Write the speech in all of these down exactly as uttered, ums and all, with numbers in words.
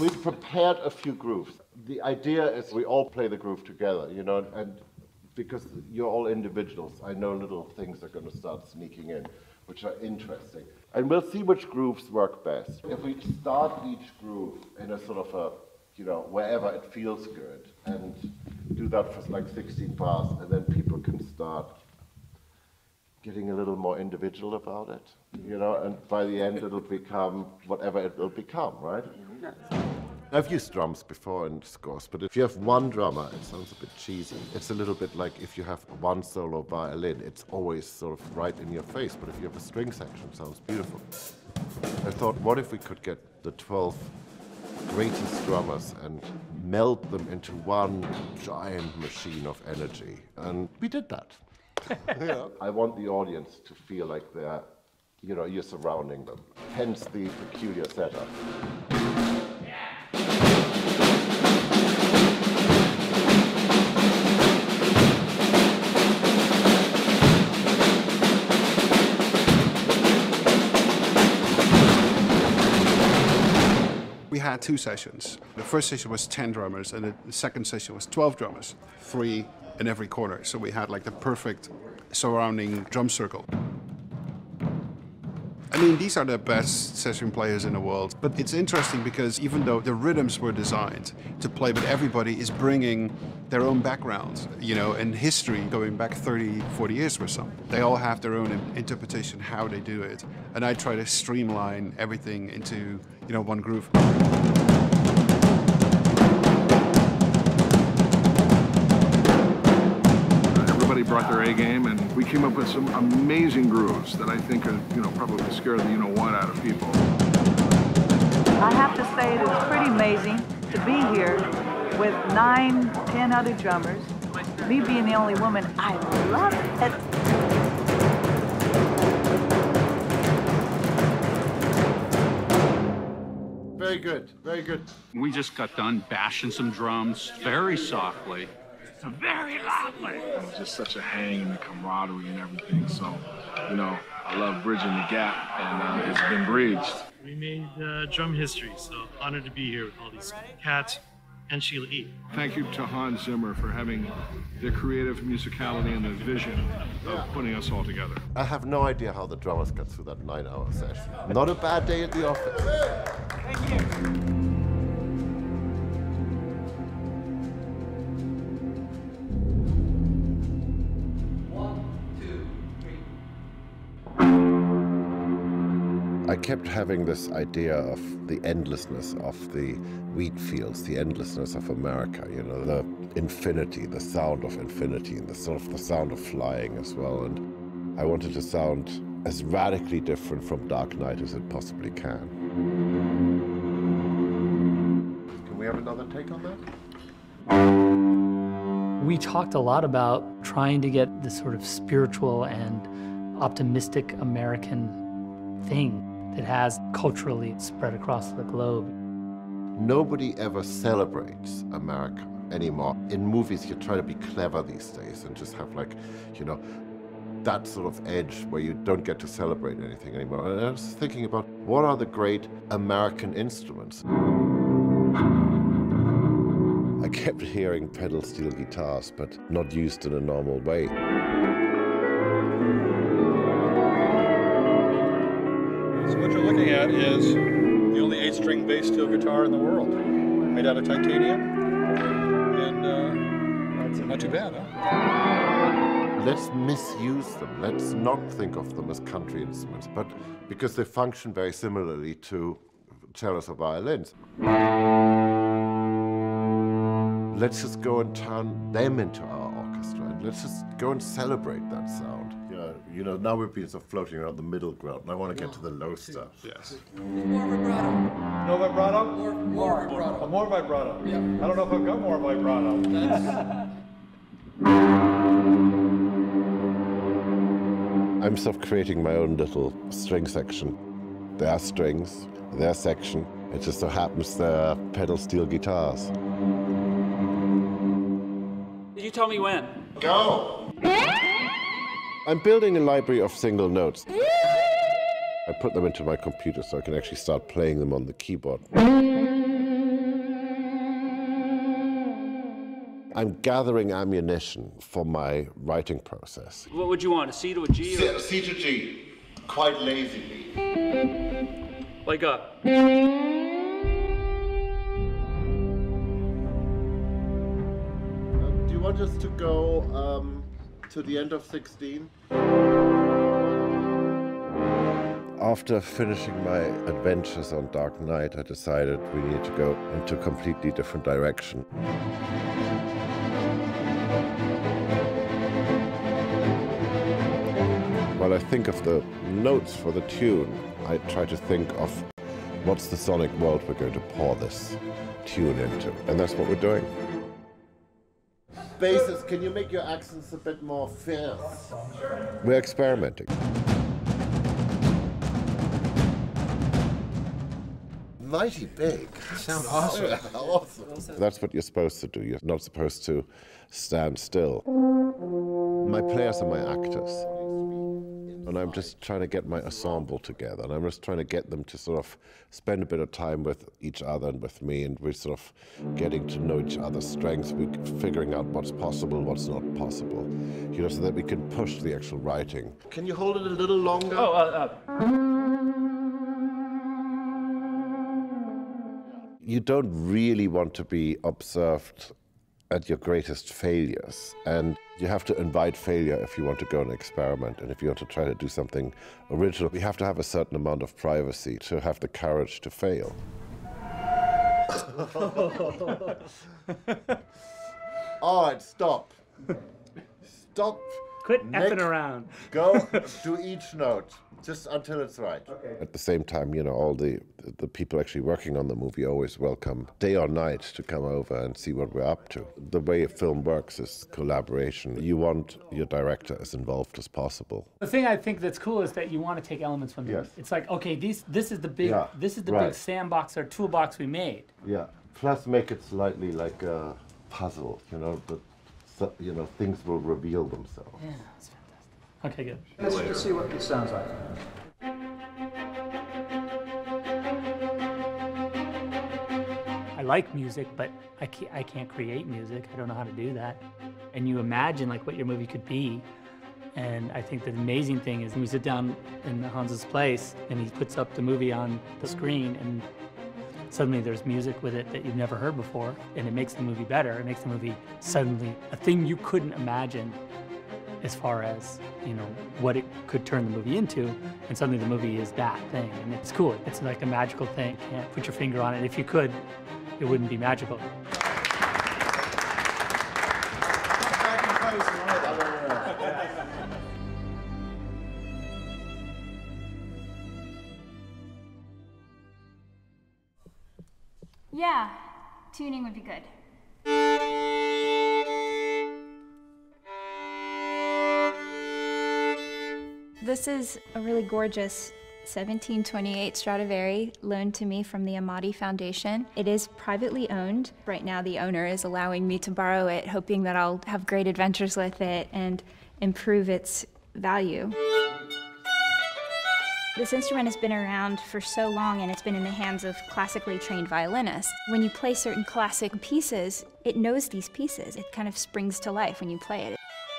we've prepared a few grooves. The idea is we all play the groove together, you know, and because you're all individuals, I know little things are going to start sneaking in, which are interesting. And we'll see which grooves work best. If we start each groove in a sort of a, you know, wherever it feels good, and do that for like sixteen bars, and then people can start getting a little more individual about it, you know, and by the end it'll become whatever it will become, right? I've used drums before in scores, but if you have one drummer, it sounds a bit cheesy. It's a little bit like if you have one solo violin, it's always sort of right in your face, but if you have a string section, it sounds beautiful. I thought, what if we could get the twelve greatest drummers and meld them into one giant machine of energy? And we did that. Yeah. I want the audience to feel like they're, you know, you're surrounding them. Hence the peculiar setup. We had two sessions. The first session was ten drummers, and the second session was twelve drummers, three in every corner. So we had like the perfect surrounding drum circle. I mean, these are the best session players in the world. But it's interesting because even though the rhythms were designed to play, but everybody is bringing their own background, you know, and history going back thirty, forty years or some. They all have their own interpretation how they do it. And I try to streamline everything into, you know, one groove. Everybody brought their A game, and we came up with some amazing grooves that I think are, you know, probably scare the you-know-what out of people. I have to say it is pretty amazing to be here with nine, ten other drummers. Me being the only woman, I love it. Very good, very good. We just got done bashing some drums very softly. Very loudly. It was just such a hang and the camaraderie and everything. So, you know, I love bridging the gap, and uh, it's been bridged. We made uh, drum history, so honored to be here with all these cats and Sheila E. Thank you to Hans Zimmer for having the creative musicality and the vision of putting us all together. I have no idea how the drummers got through that nine-hour session. Not a bad day at the office. Thank you. I kept having this idea of the endlessness of the wheat fields, the endlessness of America, you know, the infinity, the sound of infinity, and the sort of the sound of flying as well. And I wanted to sound as radically different from Dark Knight as it possibly can. Can we have another take on that? We talked a lot about trying to get this sort of spiritual and optimistic American thing that has culturally spread across the globe. Nobody ever celebrates America anymore. In movies, you try to be clever these days and just have like, you know, that sort of edge where you don't get to celebrate anything anymore. And I was thinking about what are the great American instruments? I kept hearing pedal steel guitars, but not used in a normal way. So what you're looking at is the only eight-string bass steel guitar in the world, made out of titanium, and uh, not too bad, huh? Let's misuse them. Let's not think of them as country instruments, but because they function very similarly to cellos or violins. Let's just go and turn them into our orchestra, and let's just go and celebrate that sound. Yeah, you know, now we've been sort of floating around the middle ground, and I want to get to the low stuff. Yes. More vibrato. No vibrato? More, more vibrato. Oh, more vibrato. Yeah. I don't know if I've got more vibrato. That's... I'm sort of creating my own little string section. There are strings, there are section. It just so happens they're pedal steel guitars. You tell me when. Go! I'm building a library of single notes. I put them into my computer so I can actually start playing them on the keyboard. I'm gathering ammunition for my writing process. What would you want, a C to a G? C, C to G, quite lazily. Wake up. Um, do you want us to go um, to the end of sixteen? After finishing my adventures on Dark Knight, I decided we need to go into a completely different direction. When I think of the notes for the tune, I try to think of what's the sonic world we're going to pour this tune into, and that's what we're doing. Basses, can you make your accents a bit more fierce? We're experimenting. Mighty big. Sound awesome. Awesome. That's what you're supposed to do. You're not supposed to stand still. My players are my actors. And I'm just trying to get my ensemble together. And I'm just trying to get them to sort of spend a bit of time with each other and with me. And we're sort of getting to know each other's strengths. We're figuring out what's possible, what's not possible. You know, so that we can push the actual writing. Can you hold it a little longer? Oh, uh, uh. You don't really want to be observed at your greatest failures. And you have to invite failure if you want to go and experiment. And if you want to try to do something original, you have to have a certain amount of privacy to have the courage to fail. All right, stop. Stop. Quit Nick, effing around. Go to each note, just until it's right. Okay. At the same time, you know, all the, the people actually working on the movie always welcome day or night to come over and see what we're up to. The way a film works is collaboration. You want your director as involved as possible. The thing I think that's cool is that you want to take elements from them. Yes. It's like, okay, these, this is the big, Yeah, this is the right. big sandbox or toolbox we made. Yeah, plus make it slightly like a puzzle, you know, but so, you know, things will reveal themselves. Yeah, that's fantastic. Okay, good. Let's just see what it sounds like. I like music, but I can't, I can't create music. I don't know how to do that. And you imagine like what your movie could be. And I think the amazing thing is when we sit down in Hans's place and he puts up the movie on the screen and suddenly there's music with it that you've never heard before, and it makes the movie better. It makes the movie suddenly a thing you couldn't imagine as far as, you know, what it could turn the movie into, and suddenly the movie is that thing, and it's cool. It's like a magical thing. You can't put your finger on it. If you could, it wouldn't be magical. Yeah, tuning would be good. This is a really gorgeous seventeen twenty-eight Stradivari loaned to me from the Amati Foundation. It is privately owned. Right now the owner is allowing me to borrow it, hoping that I'll have great adventures with it and improve its value. This instrument has been around for so long and it's been in the hands of classically trained violinists. When you play certain classic pieces, it knows these pieces. It kind of springs to life when you play it.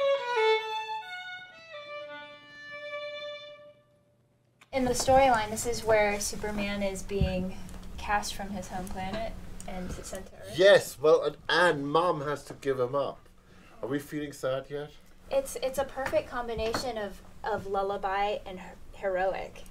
In the storyline, this is where Superman is being cast from his home planet and sent to Earth. Yes, well, and, and Mom has to give him up. Are we feeling sad yet? It's, it's a perfect combination of, of lullaby and her heroic.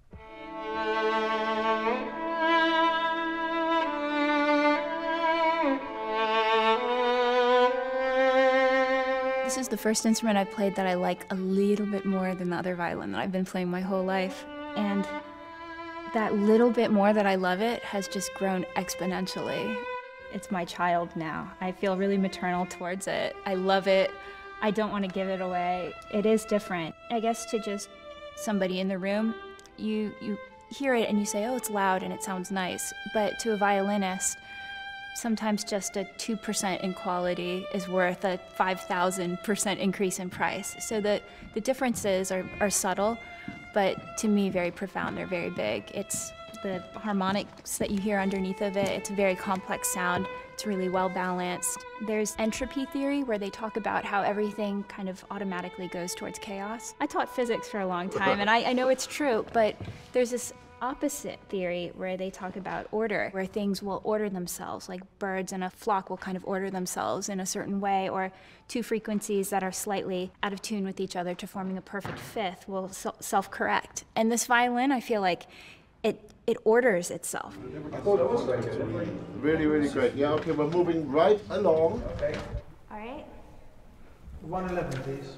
This is the first instrument I played that I like a little bit more than the other violin that I've been playing my whole life. And that little bit more that I love it has just grown exponentially. It's my child now. I feel really maternal towards it. I love it. I don't want to give it away. It is different. I guess to just somebody in the room, you, you hear it and you say, oh, it's loud and it sounds nice. But to a violinist, sometimes just a two percent in quality is worth a five thousand percent increase in price. So the, the differences are, are subtle, but to me very profound. They're very big. It's the harmonics that you hear underneath of it. It's a very complex sound It's really well balanced. There's entropy theory, where they talk about how everything kind of automatically goes towards chaos. I taught physics for a long time, and I, I know it's true, but there's this opposite theory where they talk about order, where things will order themselves, like birds in a flock will kind of order themselves in a certain way, or two frequencies that are slightly out of tune with each other to forming a perfect fifth will self-correct. And this violin, I feel like it it orders itself. Really, really great. Yeah, okay, we're moving right along. Okay. All right. one eleven, please.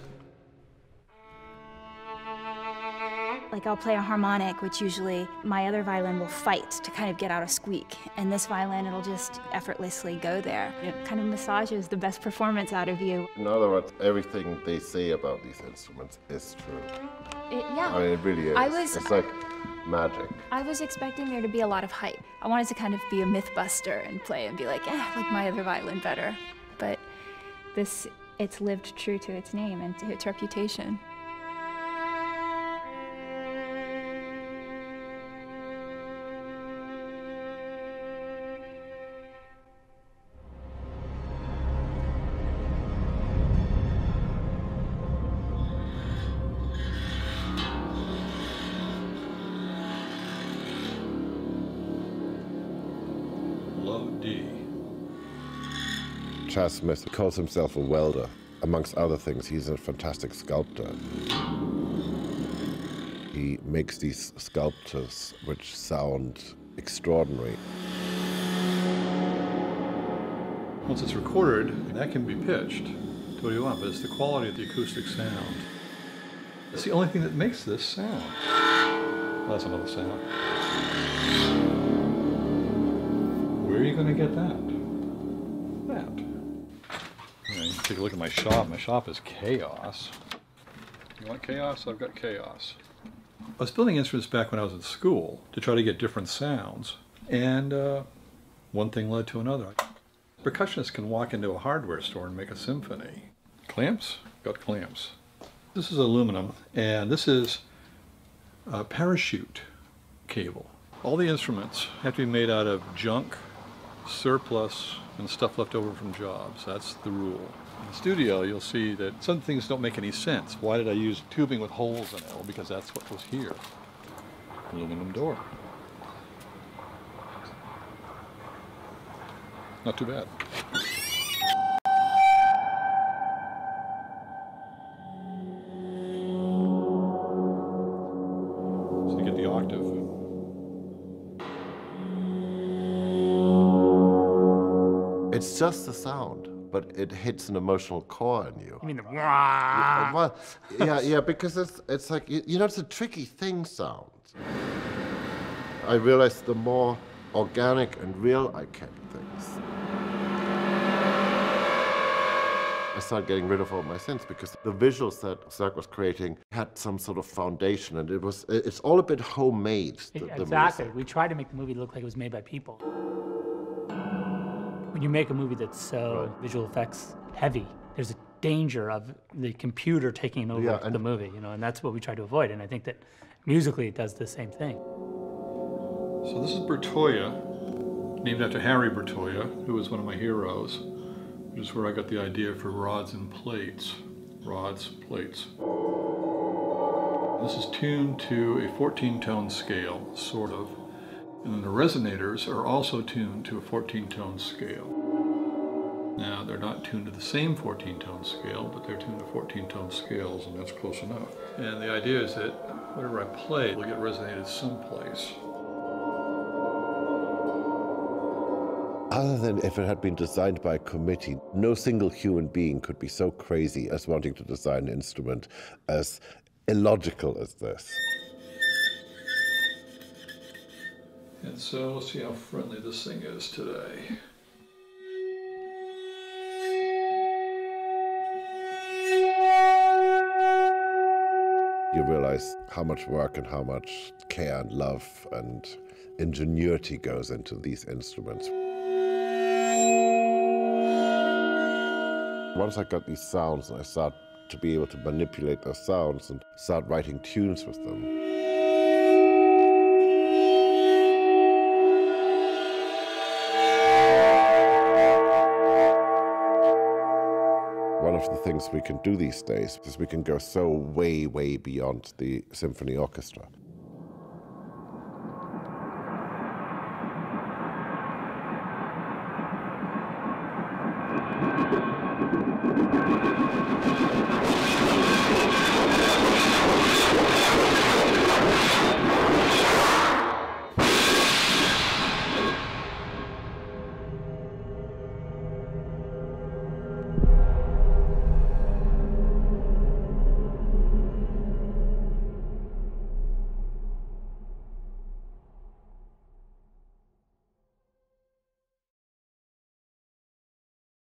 Like I'll play a harmonic, which usually my other violin will fight to kind of get out a squeak. And this violin, it'll just effortlessly go there. It kind of massages the best performance out of you. In other words, everything they say about these instruments is true. It, yeah. I mean, it really is. I was, it's like magic. I was expecting there to be a lot of hype. I wanted to kind of be a myth buster and play and be like, eh, I like my other violin better. But this, it's lived true to its name and to its reputation. Chas Smith calls himself a welder. Amongst other things, he's a fantastic sculptor. He makes these sculptures which sound extraordinary. Once it's recorded, that can be pitched to what you want, but it's the quality of the acoustic sound. It's the only thing that makes this sound. Well, that's another sound. Where are you going to get that? That. You know, you take a look at my shop. My shop is chaos. You want chaos? I've got chaos. I was building instruments back when I was in school to try to get different sounds, and uh, one thing led to another. Percussionists can walk into a hardware store and make a symphony. Clamps? Got clamps. This is aluminum, and this is a parachute cable. All the instruments have to be made out of junk, surplus, and stuff left over from jobs. That's the rule. In the studio, you'll see that some things don't make any sense. Why did I use tubing with holes in it? Well, because that's what was here. Aluminum door. Not too bad. So you get the octave. It's just the sound, but it hits an emotional core in you. You mean the wah? Well, yeah, yeah, because it's it's like, you know, it's a tricky thing, sound. I realized the more organic and real I kept things, I started getting rid of all my synths, because the visuals that Zach was creating had some sort of foundation, and it was it's all a bit homemade. The, the exactly. music. We tried to make the movie look like it was made by people. When you make a movie that's so right. visual effects heavy, there's a danger of the computer taking over yeah, the movie, you know, and that's what we try to avoid. And I think that musically it does the same thing. So this is Bertoia, named after Harry Bertoia, who was one of my heroes, which is where I got the idea for rods and plates. Rods, plates. This is tuned to a fourteen tone scale, sort of. And then the resonators are also tuned to a fourteen tone scale. Now, they're not tuned to the same fourteen tone scale, but they're tuned to fourteen tone scales, and that's close enough. And the idea is that whatever I play will get resonated someplace. Other than if it had been designed by a committee, no single human being could be so crazy as wanting to design an instrument as illogical as this. And so let's see how friendly this thing is today. You realize how much work and how much care and love and ingenuity goes into these instruments. Once I got these sounds, and I started to be able to manipulate those sounds and start writing tunes with them. things we can do these days is we can go so way, way beyond the symphony orchestra.